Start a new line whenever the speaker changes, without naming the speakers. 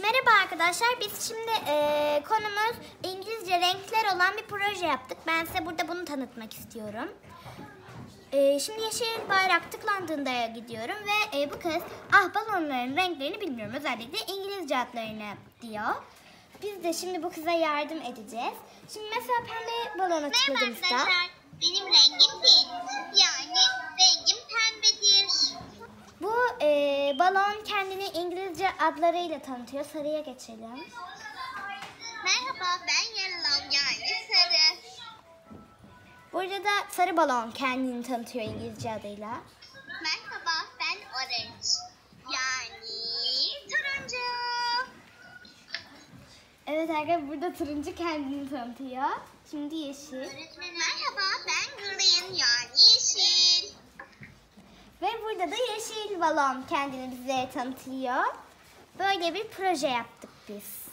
Merhaba arkadaşlar. Biz şimdi konumuz İngilizce renkler olan bir proje yaptık. Ben size burada bunu tanıtmak istiyorum. Şimdi yeşil bayrak tıklandığında gidiyorum ve bu kız balonların renklerini bilmiyorum. Özellikle İngilizce adlarını diyor. Biz de şimdi bu kıza yardım edeceğiz. Şimdi mesela pembe balona tıkladığımızda...
Merhaba arkadaşlar. Benim rengim pink. Yani rengim pembedir.
Bu balon kendini İngilizce adlarıyla tanıtıyor. Sarıya geçelim.
Merhaba, ben yellow yani sarı.
Burada da sarı balon kendini tanıtıyor İngilizce adıyla.
Merhaba, ben orange yani turuncu.
Evet arkadaşlar, burada turuncu kendini tanıtıyor. Şimdi yeşil.
Merhaba, ben green yani yeşil.
Ve burada da yeşil balon kendini bize tanıtıyor. Böyle bir proje yaptık biz.